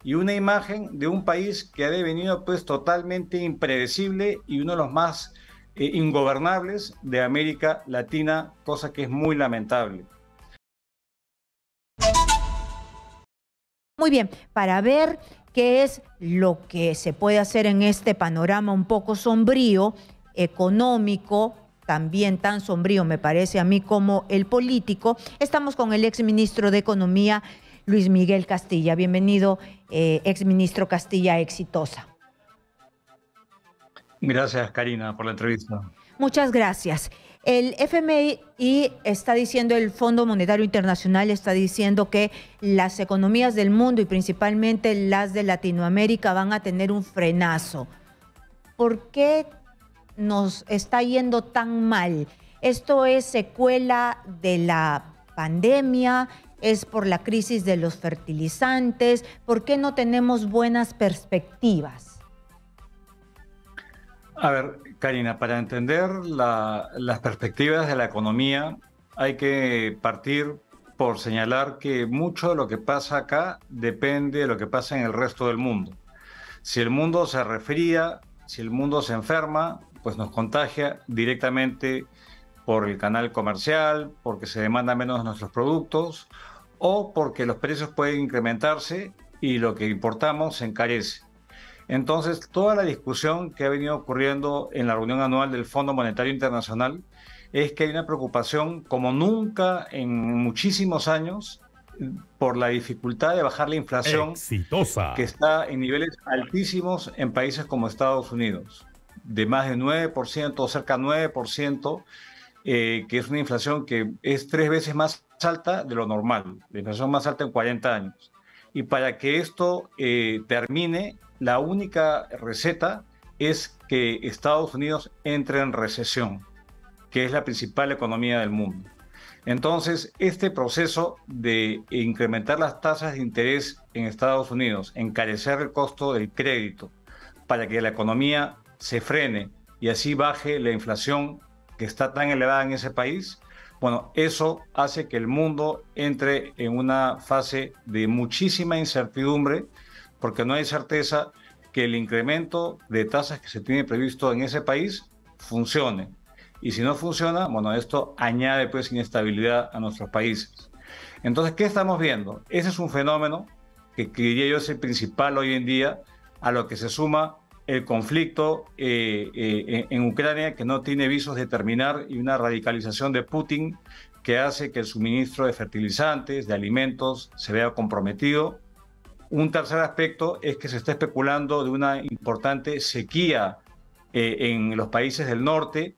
y una imagen de un país que ha devenido pues totalmente impredecible y uno de los más ingobernables de América Latina, cosa que es muy lamentable. Muy bien, para ver qué es lo que se puede hacer en este panorama un poco sombrío, económico, también tan sombrío me parece a mí como el político, estamos con el exministro de Economía, Luis Miguel Castilla. Bienvenido, exministro Castilla, exitosa. Gracias, Karina, por la entrevista. Muchas gracias. El FMI está diciendo, el Fondo Monetario Internacional está diciendo que las economías del mundo y principalmente las de Latinoamérica van a tener un frenazo. ¿Por qué nos está yendo tan mal? ¿Esto es secuela de la pandemia? ¿Es por la crisis de los fertilizantes? ¿Por qué no tenemos buenas perspectivas? A ver, Karina, para entender las perspectivas de la economía hay que partir por señalar que mucho de lo que pasa acá depende de lo que pasa en el resto del mundo. Si el mundo se resfría, si el mundo se enferma, pues nos contagia directamente por el canal comercial, porque se demanda menos de nuestros productos o porque los precios pueden incrementarse y lo que importamos se encarece. Entonces, toda la discusión que ha venido ocurriendo en la reunión anual del Fondo Monetario Internacional es que hay una preocupación como nunca en muchísimos años por la dificultad de bajar la inflación que está en niveles altísimos en países como Estados Unidos, de más de 9%, cerca de 9%, que es una inflación que es 3 veces más alta de lo normal, la inflación más alta en 40 años. Y para que esto termine, la única receta es que Estados Unidos entre en recesión, que es la principal economía del mundo. Entonces, este proceso de incrementar las tasas de interés en Estados Unidos, encarecer el costo del crédito para que la economía se frene y así baje la inflación que está tan elevada en ese país, bueno, eso hace que el mundo entre en una fase de muchísima incertidumbre porque no hay certeza que el incremento de tasas que se tiene previsto en ese país funcione. Y si no funciona, bueno, esto añade pues inestabilidad a nuestros países. Entonces, ¿qué estamos viendo? Ese es un fenómeno que diría yo es el principal hoy en día, a lo que se suma el conflicto en Ucrania, que no tiene visos de terminar, y una radicalización de Putin que hace que el suministro de fertilizantes, de alimentos, se vea comprometido. Un tercer aspecto es que se está especulando de una importante sequía en los países del norte,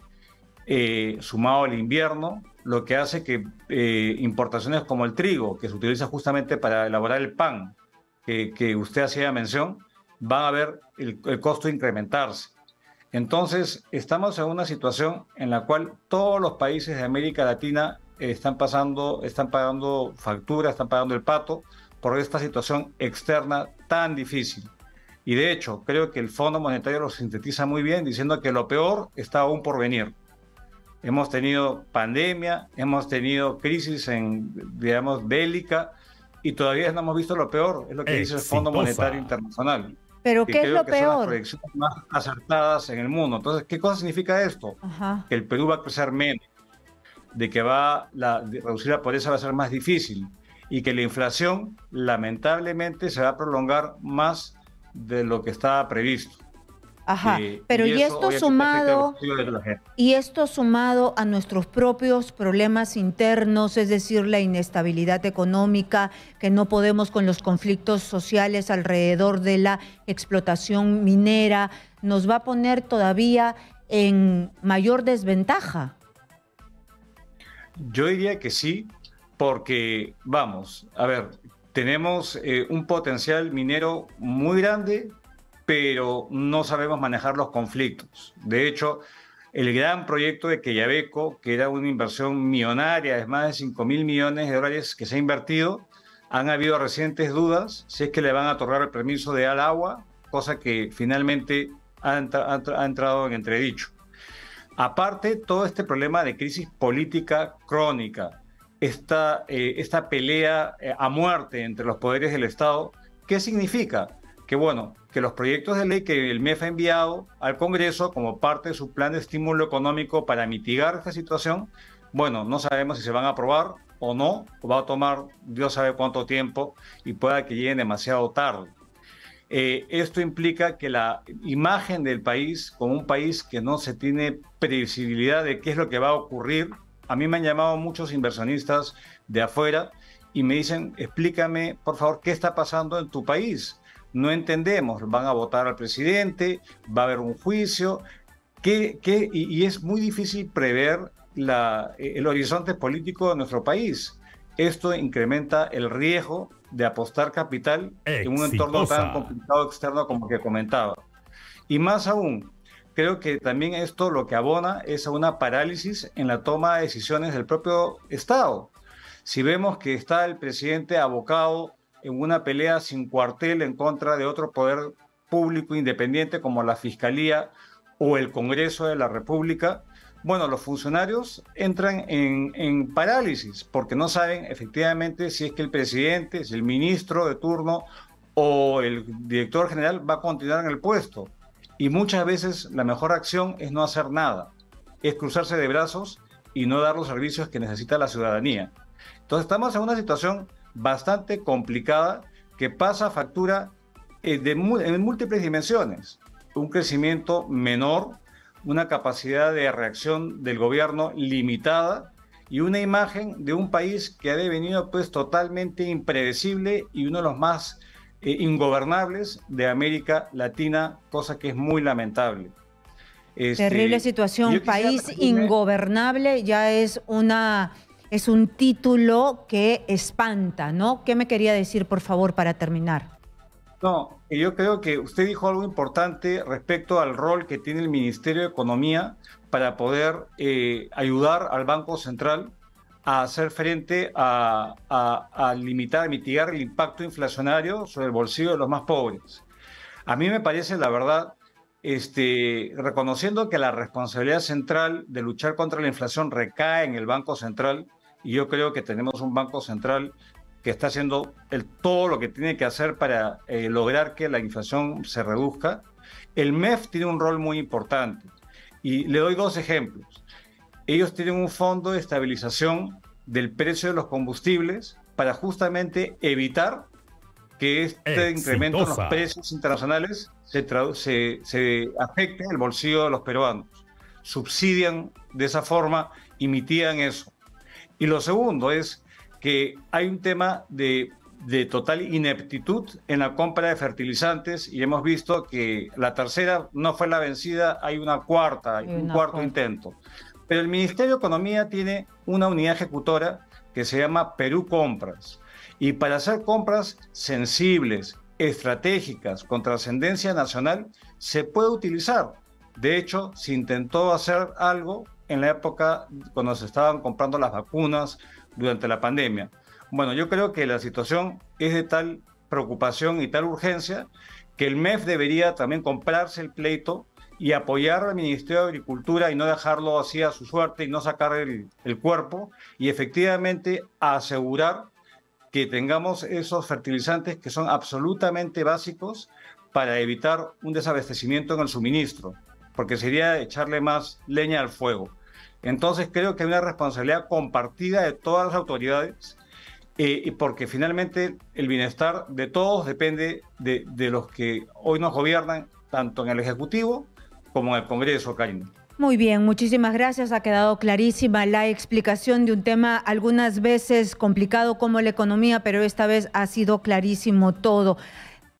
sumado al invierno, lo que hace que importaciones como el trigo, que se utiliza justamente para elaborar el pan, que usted hacía mención, van a ver el costo incrementarse. Entonces, estamos en una situación en la cual todos los países de América Latina están pagando facturas, están pagando el pato por esta situación externa tan difícil. Y de hecho, creo que el Fondo Monetario lo sintetiza muy bien diciendo que lo peor está aún por venir. Hemos tenido pandemia, hemos tenido crisis digamos, bélica, y todavía no hemos visto lo peor, es lo que dice el Fondo Monetario Internacional. ¿Pero qué es lo peor? Son las peor? proyecciones más acertadas en el mundo. Entonces, ¿qué cosa significa esto? Ajá. Que el Perú va a crecer menos, de que reducir la pobreza va a ser más difícil y que la inflación lamentablemente se va a prolongar más de lo que estaba previsto. Ajá, pero y esto sumado a nuestros propios problemas internos, es decir, la inestabilidad económica, que no podemos con los conflictos sociales alrededor de la explotación minera, nos va a poner todavía en mayor desventaja. Yo diría que sí, porque vamos, a ver, tenemos un potencial minero muy grande, pero no sabemos manejar los conflictos. De hecho, el gran proyecto de Quellaveco, que era una inversión millonaria, es más de 5.000 millones de dólares que se ha invertido, han habido recientes dudas si es que le van a otorgar el permiso de al agua, cosa que finalmente ha entrado en entredicho. Aparte, todo este problema de crisis política crónica, esta pelea a muerte entre los poderes del Estado, ¿Qué significa? Que bueno, que los proyectos de ley que el MEF ha enviado al Congreso como parte de su plan de estímulo económico para mitigar esta situación, bueno, no sabemos si se van a aprobar o no, o va a tomar Dios sabe cuánto tiempo y pueda que lleguen demasiado tarde. Esto implica que la imagen del país, como un país que no se tiene previsibilidad de qué es lo que va a ocurrir, a mí me han llamado muchos inversionistas de afuera y me dicen, explícame, por favor, qué está pasando en tu país. No entendemos, van a votar al presidente, va a haber un juicio, y es muy difícil prever el horizonte político de nuestro país. Esto incrementa el riesgo de apostar capital en un entorno tan complicado externo como que comentaba. Y más aún, creo que también esto lo que abona es a una parálisis en la toma de decisiones del propio Estado. Si vemos que está el presidente abocado en una pelea sin cuartel en contra de otro poder público independiente como la Fiscalía o el Congreso de la República, bueno, los funcionarios entran en parálisis porque no saben efectivamente si es que el presidente, si el ministro de turno o el director general va a continuar en el puesto. Y muchas veces la mejor acción es no hacer nada, es cruzarse de brazos y no dar los servicios que necesita la ciudadanía. Entonces estamos en una situación bastante complicada que pasa factura en múltiples dimensiones. Un crecimiento menor, una capacidad de reacción del gobierno limitada y una imagen de un país que ha devenido pues totalmente impredecible y uno de los más ingobernables de América Latina, cosa que es muy lamentable. Terrible situación, país ingobernable ya es un título que espanta, ¿no? ¿Qué me quería decir, por favor, para terminar? No, yo creo que usted dijo algo importante respecto al rol que tiene el Ministerio de Economía para poder ayudar al Banco Central a hacer frente a limitar, mitigar el impacto inflacionario sobre el bolsillo de los más pobres. A mí me parece, la verdad, reconociendo que la responsabilidad central de luchar contra la inflación recae en el Banco Central, y yo creo que tenemos un Banco Central que está haciendo todo lo que tiene que hacer para lograr que la inflación se reduzca. El MEF tiene un rol muy importante y le doy dos ejemplos. Ellos tienen un fondo de estabilización del precio de los combustibles para justamente evitar que este incremento en los precios internacionales se afecte el bolsillo de los peruanos. Subsidian de esa forma y mitigan eso. Y lo segundo es que hay un tema de total ineptitud en la compra de fertilizantes y hemos visto que la tercera no fue la vencida, hay un cuarto intento. Pero el Ministerio de Economía tiene una unidad ejecutora que se llama Perú Compras. Y para hacer compras sensibles, estratégicas, con trascendencia nacional, se puede utilizar. De hecho, se intentó hacer algo en la época cuando se estaban comprando las vacunas durante la pandemia. Bueno, yo creo que la situación es de tal preocupación y tal urgencia que el MEF debería también comprarse el pleito y apoyar al Ministerio de Agricultura y no dejarlo así a su suerte y no sacar el cuerpo y efectivamente asegurar que tengamos esos fertilizantes que son absolutamente básicos para evitar un desabastecimiento en el suministro, porque sería echarle más leña al fuego. Entonces creo que hay una responsabilidad compartida de todas las autoridades porque finalmente el bienestar de todos depende de los que hoy nos gobiernan, tanto en el Ejecutivo como en el Congreso, Karina. Muy bien, muchísimas gracias. Ha quedado clarísima la explicación de un tema algunas veces complicado como la economía, pero esta vez ha sido clarísimo todo.